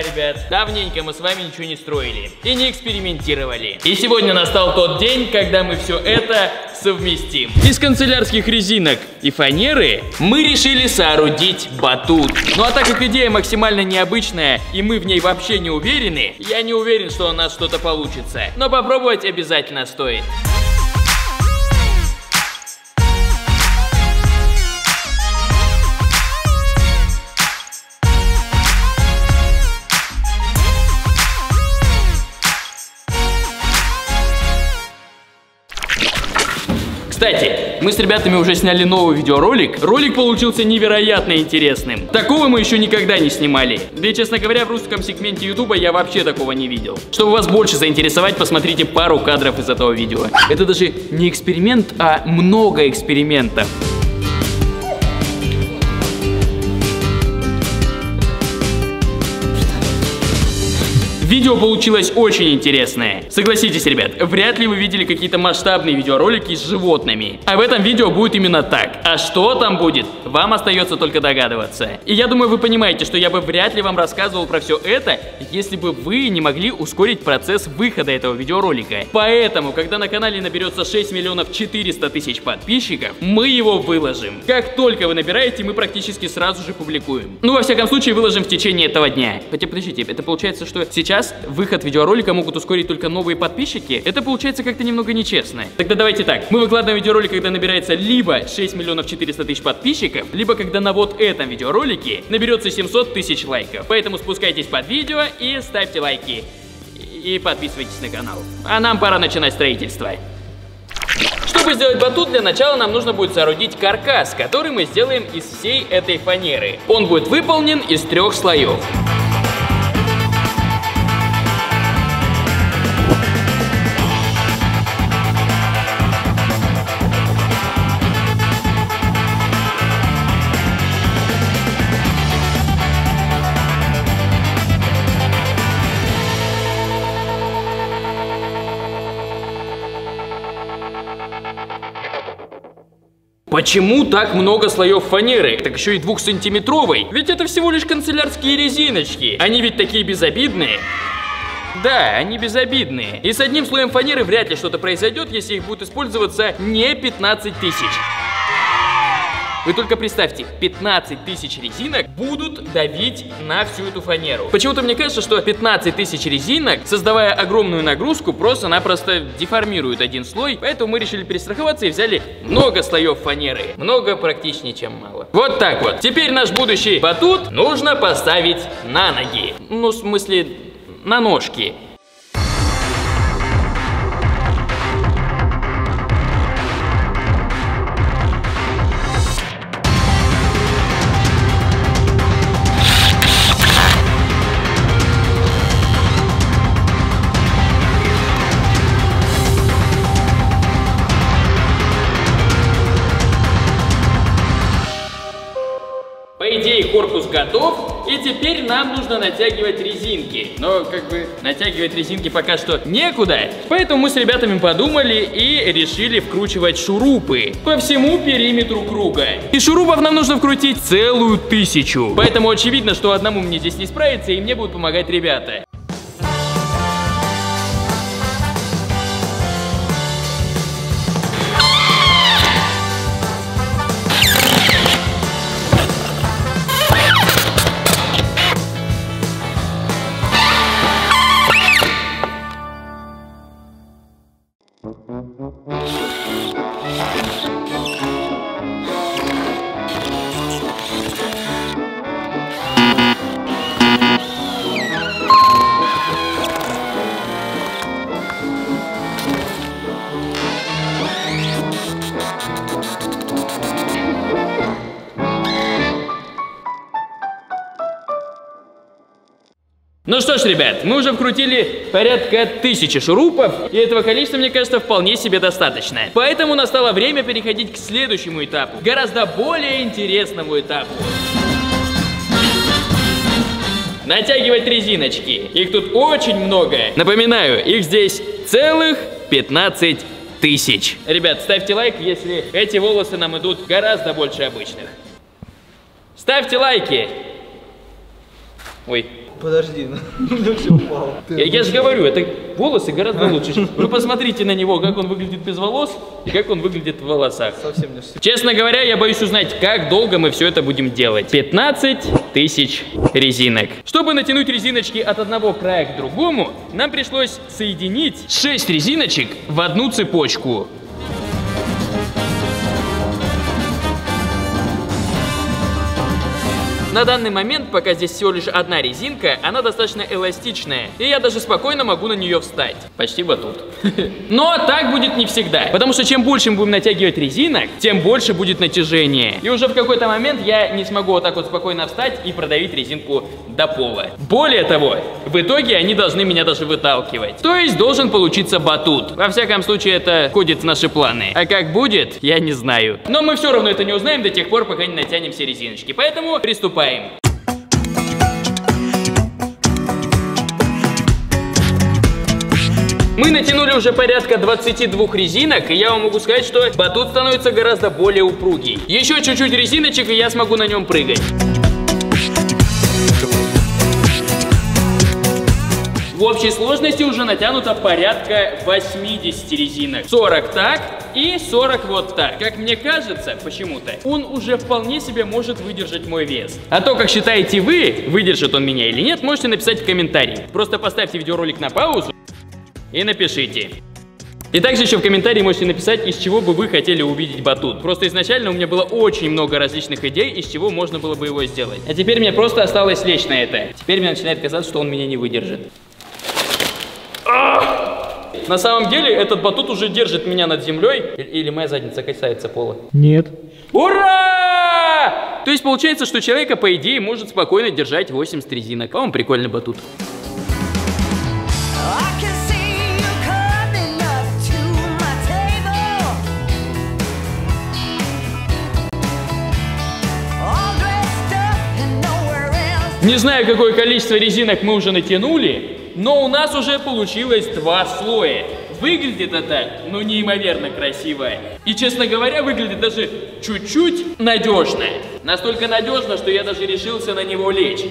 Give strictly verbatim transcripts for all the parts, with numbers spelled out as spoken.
ребят, давненько мы с вами ничего не строили и не экспериментировали. И сегодня настал тот день, когда мы все это совместим. Из канцелярских резинок и фанеры мы решили соорудить батут. Ну а так как идея максимально необычная и мы в ней вообще не уверены, я не уверен, что у нас что-то получится. Но попробовать обязательно стоит. Кстати, мы с ребятами уже сняли новый видеоролик. Ролик получился невероятно интересным. Такого мы еще никогда не снимали. Да и, честно говоря, в русском сегменте ютуба я вообще такого не видел. Чтобы вас больше заинтересовать, посмотрите пару кадров из этого видео. Это даже не эксперимент, а много экспериментов. Видео получилось очень интересное. Согласитесь, ребят, вряд ли вы видели какие-то масштабные видеоролики с животными. А в этом видео будет именно так. А что там будет, вам остается только догадываться. И я думаю, вы понимаете, что я бы вряд ли вам рассказывал про все это, если бы вы не могли ускорить процесс выхода этого видеоролика. Поэтому, когда на канале наберется шесть миллионов четыреста тысяч подписчиков, мы его выложим. Как только вы набираете, мы практически сразу же публикуем. Ну, во всяком случае, выложим в течение этого дня. Хотя, подождите, это получается, что сейчас выход видеоролика могут ускорить только новые подписчики. Это получается как-то немного нечестно. Тогда давайте так. Мы выкладываем видеоролик, когда набирается либо шесть миллионов четыреста тысяч подписчиков, либо когда на вот этом видеоролике наберется семьсот тысяч лайков. Поэтому спускайтесь под видео и ставьте лайки. И подписывайтесь на канал. А нам пора начинать строительство. Чтобы сделать батут, для начала нам нужно будет соорудить каркас, который мы сделаем из всей этой фанеры. Он будет выполнен из трех слоев. Почему так много слоев фанеры? Так еще и двухсантиметровой. Ведь это всего лишь канцелярские резиночки. Они ведь такие безобидные. Да, они безобидные. И с одним слоем фанеры вряд ли что-то произойдет, если их будет использоваться не пятнадцать тысяч. Вы только представьте, пятнадцать тысяч резинок будут давить на всю эту фанеру. Почему-то мне кажется, что пятнадцать тысяч резинок, создавая огромную нагрузку, просто-напросто деформируют один слой. Поэтому мы решили перестраховаться и взяли много слоев фанеры. Много практичнее, чем мало. Вот так вот. Теперь наш будущий батут нужно поставить на ноги. Ну, в смысле, на ножки. По идее, корпус готов, и теперь нам нужно натягивать резинки. Но, как бы, натягивать резинки пока что некуда, поэтому мы с ребятами подумали и решили вкручивать шурупы по всему периметру круга. И шурупов нам нужно вкрутить целую тысячу. Поэтому очевидно, что одному мне здесь не справиться, и мне будут помогать ребята. Ну что ж, ребят, мы уже вкрутили порядка тысячи шурупов, и этого количества, мне кажется, вполне себе достаточно. Поэтому настало время переходить к следующему этапу, гораздо более интересному этапу. Натягивать резиночки. Их тут очень много. Напоминаю, их здесь целых пятнадцать тысяч. Ребят, ставьте лайк, если эти волосы нам идут гораздо больше обычных. Ставьте лайки. Ой. Подожди, ну все упало. Я, я же говорю, это волосы гораздо лучше. Вы посмотрите на него, как он выглядит без волос и как он выглядит в волосах. Совсем не. Честно говоря, я боюсь узнать, как долго мы все это будем делать. пятнадцать тысяч резинок. Чтобы натянуть резиночки от одного края к другому, нам пришлось соединить шесть резиночек в одну цепочку. На данный момент, пока здесь всего лишь одна резинка, она достаточно эластичная, и я даже спокойно могу на нее встать. Почти батут. Но так будет не всегда, потому что чем больше мы будем натягивать резинок, тем больше будет натяжение. И уже в какой-то момент я не смогу вот так вот спокойно встать и продавить резинку до пола. Более того, в итоге они должны меня даже выталкивать. То есть должен получиться батут. Во всяком случае, это входит в наши планы. А как будет, я не знаю. Но мы все равно это не узнаем до тех пор, пока не натянем все резиночки. Поэтому приступаем. Мы натянули уже порядка двадцати двух резинок, и я вам могу сказать, что батут становится гораздо более упругий. Еще чуть-чуть резиночек, и я смогу на нем прыгать. В общей сложности уже натянуто порядка восьмидесяти резинок. сорок так и сорок вот так. Как мне кажется, почему-то, он уже вполне себе может выдержать мой вес. А то, как считаете вы, выдержит он меня или нет, можете написать в комментарии. Просто поставьте видеоролик на паузу и напишите. И также еще в комментарии можете написать, из чего бы вы хотели увидеть батут. Просто изначально у меня было очень много различных идей, из чего можно было бы его сделать. А теперь мне просто осталось лечь на это. Теперь мне начинает казаться, что он меня не выдержит. На самом деле этот батут уже держит меня над землей. Или моя задница касается пола? Нет. Ура! То есть получается, что человека, по идее, может спокойно держать восемьдесят резинок. По-моему, прикольный батут. Не знаю, какое количество резинок мы уже натянули, но у нас уже получилось два слоя. Выглядит это, ну, неимоверно красиво. И, честно говоря, выглядит даже чуть-чуть надежно. Настолько надежно, что я даже решился на него лечь.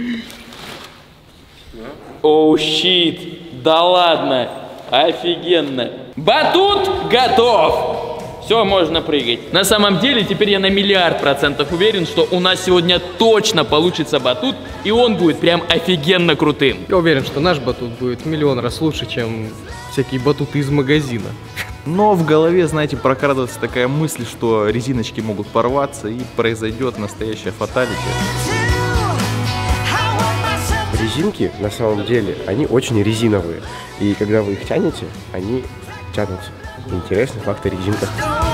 Оу, щит. Да ладно. Офигенно. Батут готов. Все, можно прыгать. На самом деле, теперь я на миллиард процентов уверен, что у нас сегодня точно получится батут, и он будет прям офигенно крутым. Я уверен, что наш батут будет миллион раз лучше, чем всякие батуты из магазина. Но в голове, знаете, прокрадывается такая мысль, что резиночки могут порваться, и произойдет настоящая фаталити. Резинки, на самом деле, они очень резиновые. И когда вы их тянете, они тянутся. Интересный факт о резинках.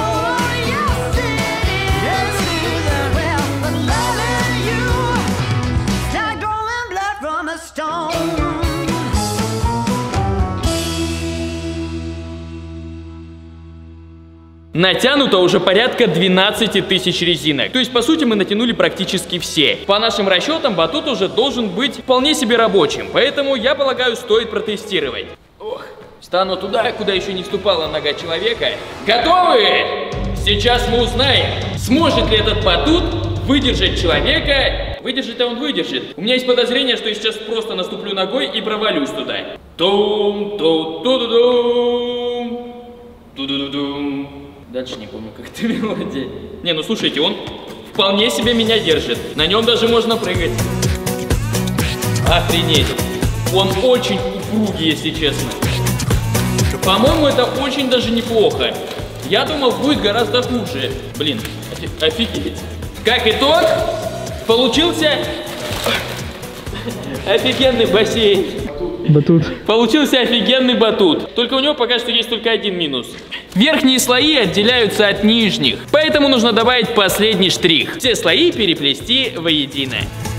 Натянуто уже порядка двенадцати тысяч резинок. То есть, по сути, мы натянули практически все. По нашим расчетам, батут уже должен быть вполне себе рабочим. Поэтому, я полагаю, стоит протестировать. Ох, встану туда, куда еще не вступала нога человека. Готовы? Сейчас мы узнаем, сможет ли этот батут выдержать человека. Выдержит-то он выдержит. У меня есть подозрение, что я сейчас просто наступлю ногой и провалюсь туда. Тум-ту-ту-ду-дум. Ту-ду-ду-дум. Дальше не помню, как это мелодия. Не, ну слушайте, он вполне себе меня держит. На нем даже можно прыгать. Охренеть. Он очень упругий, если честно. По-моему, это очень даже неплохо. Я думал, будет гораздо хуже. Блин, офигеть. Как итог, получился офигенный бассейн. Батут. Получился офигенный батут. Только у него пока что есть только один минус. Верхние слои отделяются от нижних, поэтому нужно добавить последний штрих. Все слои переплести воедино.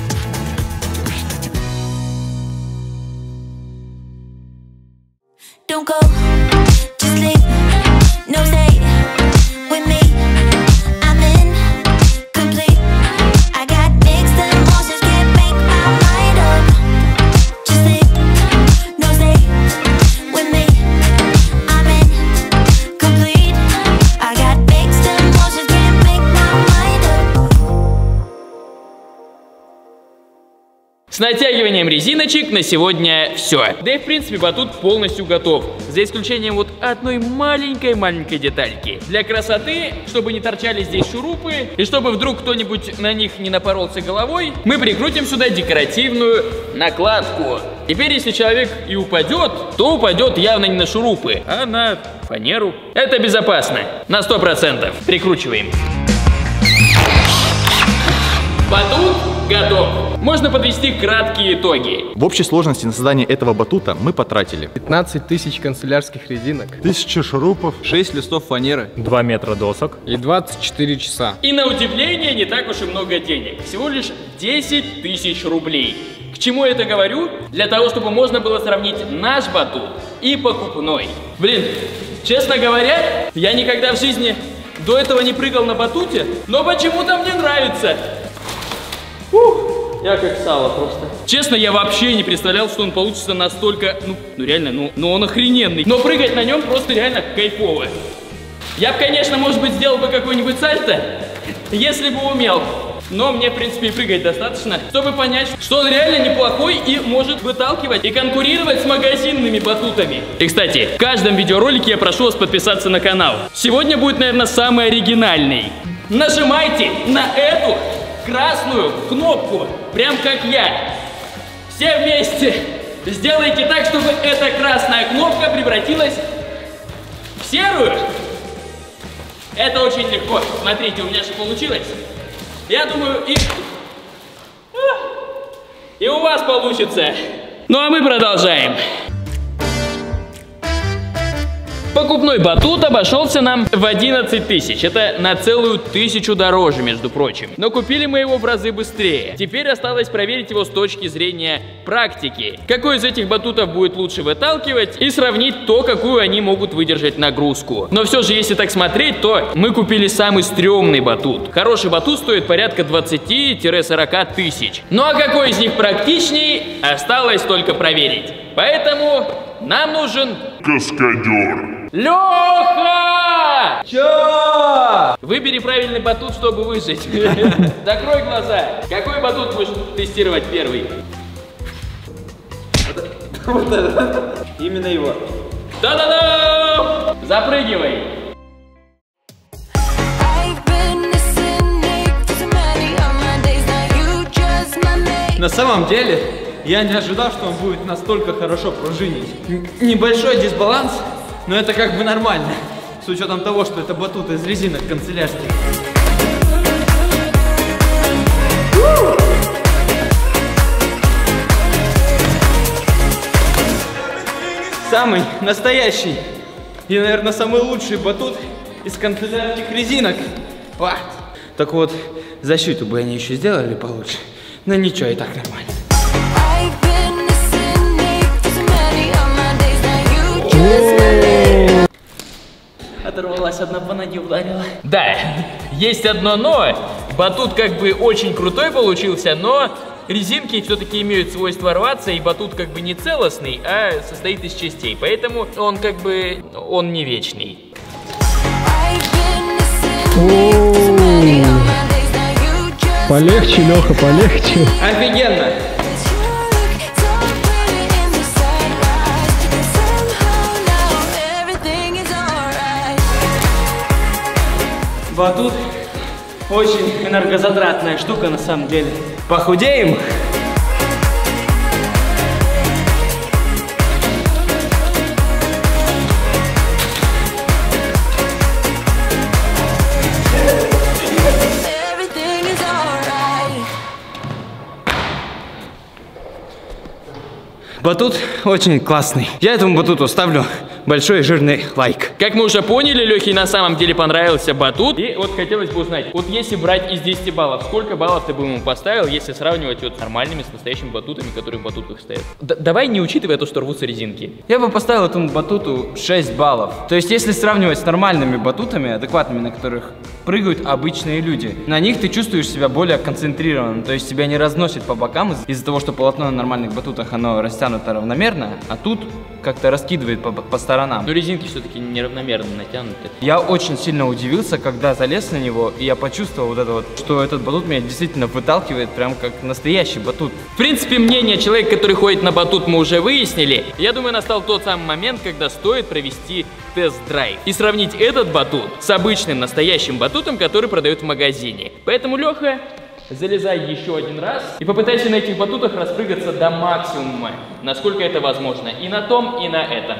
Don't go, just leave, no stay with me. I'm incomplete. I got mixed emotions, can't make my mind up. Just leave, no stay with me. I'm incomplete. I got mixed emotions, can't make my mind up. С натягиванием резиночек на сегодня все. Да и в принципе батут полностью готов. За исключением вот одной маленькой-маленькой детальки. Для красоты, чтобы не торчали здесь шурупы, и чтобы вдруг кто-нибудь на них не напоролся головой, мы прикрутим сюда декоративную накладку. Теперь, если человек и упадет, то упадет явно не на шурупы, а на фанеру. Это безопасно. На сто процентов. Прикручиваем. Батут готов. Можно подвести краткие итоги. В общей сложности на создание этого батута мы потратили пятнадцать тысяч канцелярских резинок. Тысяча шурупов. шесть листов фанеры. два метра досок. И двадцать четыре часа. И на удивление не так уж и много денег. Всего лишь десять тысяч рублей. К чему я это говорю? Для того, чтобы можно было сравнить наш батут и покупной. Блин, честно говоря, я никогда в жизни до этого не прыгал на батуте, но почему-то мне нравится. Ух, я как сало просто. Честно, я вообще не представлял, что он получится настолько, ну, ну реально, ну, ну он охрененный. Но прыгать на нем просто реально кайфово. Я бы, конечно, может быть, сделал бы какой-нибудь сальто, если бы умел. Но мне, в принципе, и прыгать достаточно, чтобы понять, что он реально неплохой и может выталкивать и конкурировать с магазинными батутами. И, кстати, в каждом видеоролике я прошу вас подписаться на канал. Сегодня будет, наверное, самый оригинальный. Нажимайте на эту красную кнопку, прям как я. Все вместе сделайте так, чтобы эта красная кнопка превратилась в серую. Это очень легко. Смотрите, у меня же получилось. Я думаю, и... и у вас получится. Ну а мы продолжаем. Покупной батут обошелся нам в одиннадцать тысяч. Это на целую тысячу дороже, между прочим. Но купили мы его в разы быстрее. Теперь осталось проверить его с точки зрения практики. Какой из этих батутов будет лучше выталкивать и сравнить то, какую они могут выдержать нагрузку. Но все же, если так смотреть, то мы купили самый стрёмный батут. Хороший батут стоит порядка двадцати-сорока тысяч. Ну а какой из них практичнее, осталось только проверить. Поэтому нам нужен каскадер. Леха! Чё? Выбери правильный батут, чтобы выжить. Закрой глаза. Какой батут будешь тестировать первый? Вот это. Именно его. Да-да-да! Запрыгивай. На самом деле, я не ожидал, что он будет настолько хорошо пружинить. Н- небольшой дисбаланс, но это как бы нормально, с учетом того, что это батут из резинок канцелярских. Самый настоящий и, наверное, самый лучший батут из канцелярских резинок. Ва. Так вот, защиту бы они еще сделали получше, но ничего, и так нормально. Оторвалась одна, по ноге ударила. Да, есть одно но. Батут как бы очень крутой получился, но резинки все-таки имеют свойство рваться, и батут как бы не целостный, а состоит из частей. Поэтому он как бы, он не вечный. Полегче, Леха, полегче. Офигенно! Батут очень энергозатратная штука на самом деле. Похудеем? Батут очень классный. Я этому батуту ставлю большой жирный лайк. Как мы уже поняли, Лехе на самом деле понравился батут. И вот хотелось бы узнать, вот если брать из десяти баллов, сколько баллов ты бы ему поставил, если сравнивать вот с нормальными, с настоящими батутами, которые в батутах стоят? Д давай не учитывая то, что рвутся резинки. Я бы поставил этому батуту шесть баллов. То есть, если сравнивать с нормальными батутами, адекватными, на которых прыгают обычные люди, на них ты чувствуешь себя более концентрированным. То есть, тебя не разносит по бокам из-за того, что полотно на нормальных батутах, оно растянуто равномерно, а тут как-то раскидывает по, по сторонам. сторонам. Но резинки все-таки неравномерно натянуты. Я очень сильно удивился, когда залез на него, и я почувствовал вот это вот, что этот батут меня действительно выталкивает, прям как настоящий батут. В принципе, мнение человека, который ходит на батут, мы уже выяснили. Я думаю, настал тот самый момент, когда стоит провести тест-драйв и сравнить этот батут с обычным настоящим батутом, который продают в магазине. Поэтому, Леха, залезай еще один раз и попытайся на этих батутах распрыгаться до максимума, насколько это возможно. И на том, и на этом.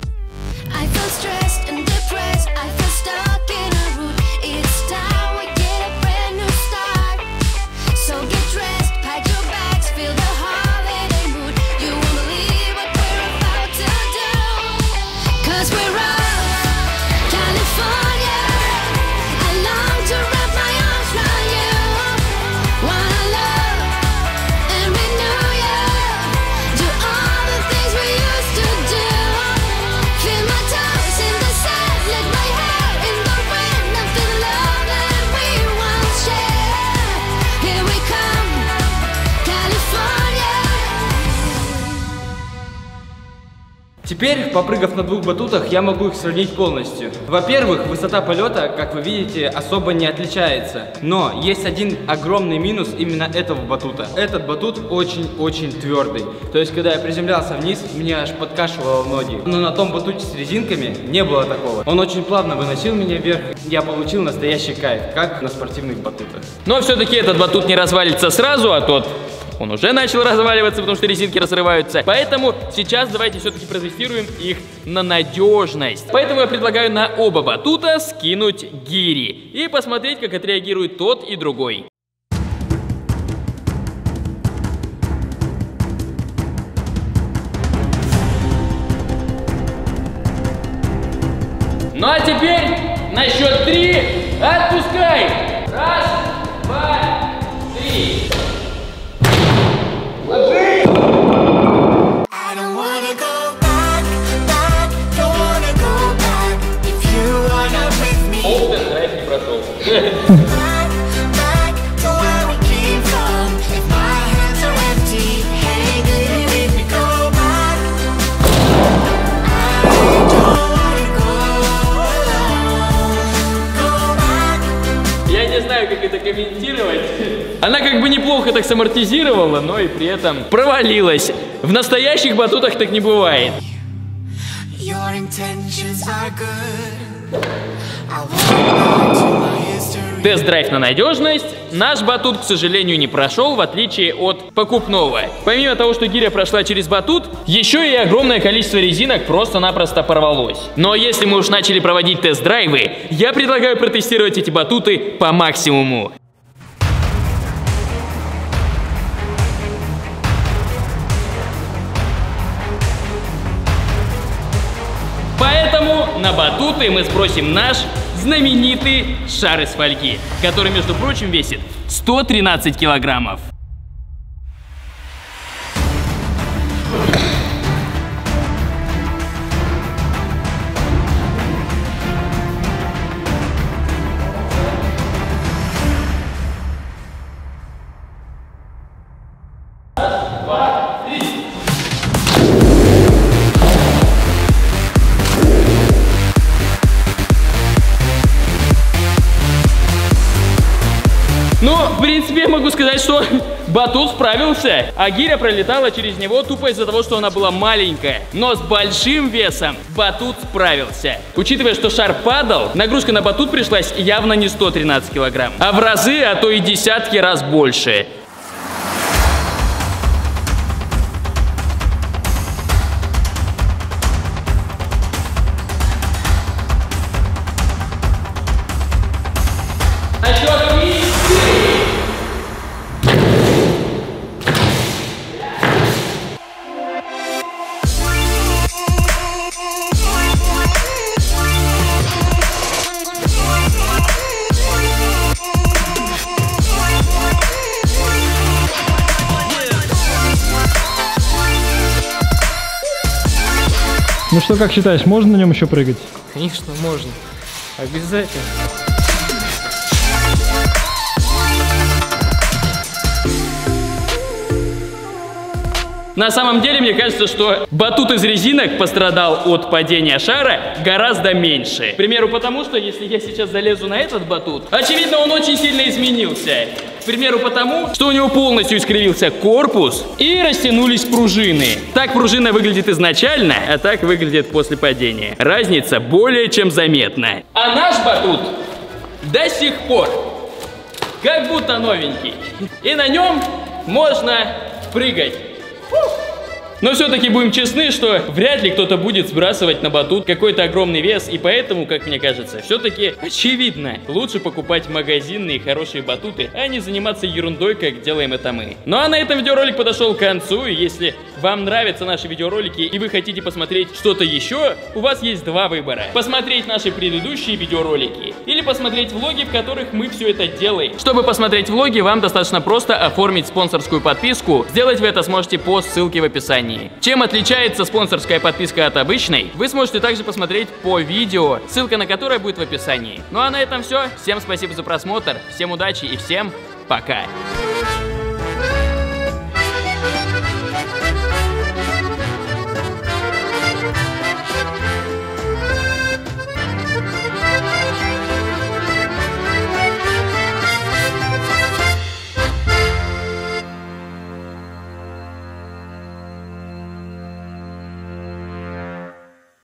Теперь, попрыгав на двух батутах, я могу их сравнить полностью. Во-первых, высота полета, как вы видите, особо не отличается. Но есть один огромный минус именно этого батута. Этот батут очень-очень твердый. То есть, когда я приземлялся вниз, меня аж подкашивало ноги. Но на том батуте с резинками не было такого. Он очень плавно выносил меня вверх. Я получил настоящий кайф, как на спортивных батутах. Но все-таки этот батут не развалится сразу, а тот... Он уже начал разваливаться, потому что резинки разрываются. Поэтому сейчас давайте все-таки протестируем их на надежность. Поэтому я предлагаю на оба батута скинуть гири и посмотреть, как отреагирует тот и другой. Ну а теперь на счет три отпускай! Раз, два, три. Я не знаю, как это комментировать. Она как бы неплохо так самортизировала, но и при этом провалилась. В настоящих батутах так не бывает. Тест-драйв на надежность наш батут, к сожалению, не прошел, в отличие от покупного. Помимо того, что гиря прошла через батут, еще и огромное количество резинок просто-напросто порвалось. Но если мы уж начали проводить тест-драйвы, я предлагаю протестировать эти батуты по максимуму. Поэтому на батуты мы сбросим наш знаменитый шар из фольги, который, между прочим, весит сто тринадцать килограммов. Ну, в принципе, я могу сказать, что батут справился, а гиря пролетала через него тупо из-за того, что она была маленькая. Но с большим весом батут справился. Учитывая, что шар падал, нагрузка на батут пришлась явно не сто тринадцать килограмм, а в разы, а то и десятки раз больше. Ну что, как считаешь, можно на нем еще прыгать? Конечно, можно. Обязательно. На самом деле, мне кажется, что батут из резинок пострадал от падения шара гораздо меньше. К примеру, потому что, если я сейчас залезу на этот батут, очевидно, он очень сильно изменился. К примеру, потому, что у него полностью искривился корпус и растянулись пружины. Так пружина выглядит изначально, а так выглядит после падения. Разница более чем заметна. А наш батут до сих пор как будто новенький. И на нем можно прыгать. Но все-таки будем честны, что вряд ли кто-то будет сбрасывать на батут какой-то огромный вес, и поэтому, как мне кажется, все-таки очевидно, лучше покупать магазинные хорошие батуты, а не заниматься ерундой, как делаем это мы. Ну а на этом видеоролик подошел к концу, и если вам нравятся наши видеоролики и вы хотите посмотреть что-то еще, у вас есть два выбора. Посмотреть наши предыдущие видеоролики или посмотреть влоги, в которых мы все это делаем. Чтобы посмотреть влоги, вам достаточно просто оформить спонсорскую подписку. Сделать вы это сможете по ссылке в описании. Чем отличается спонсорская подписка от обычной, вы сможете также посмотреть по видео, ссылка на которое будет в описании. Ну а на этом все. Всем спасибо за просмотр, всем удачи и всем пока!